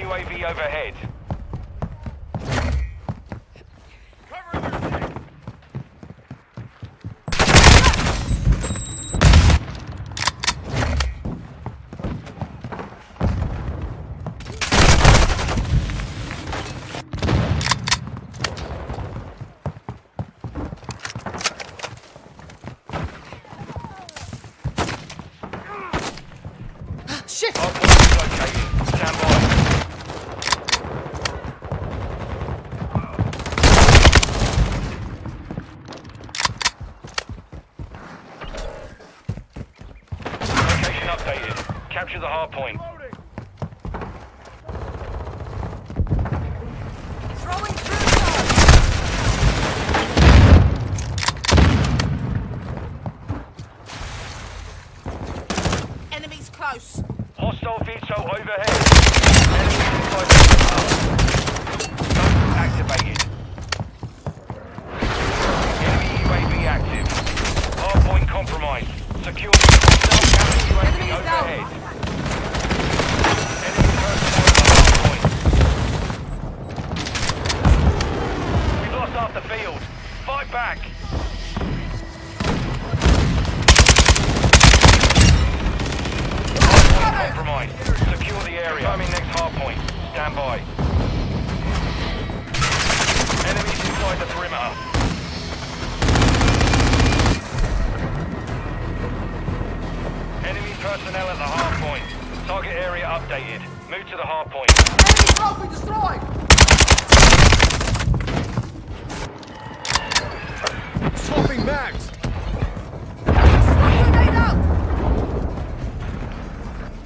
UAV overhead. Shit! Hardpoint is located. Stand by. Location updated. Capture the hardpoint. Throwing through. Enemies close. Hostile veto overhead. Enemy inside the activated. Enemy UAV active. Hardpoint compromised. Secure self-counter UAV overhead. Enemy personnel at the hardpoint. We've lost half the field. Fight back. Compromised. Secure the area. Coming next hardpoint. Stand by. Enemies inside the perimeter. Enemy personnel at the hardpoint. Target area updated. Move to the hardpoint. Enemy trophy destroyed! Swapping mags!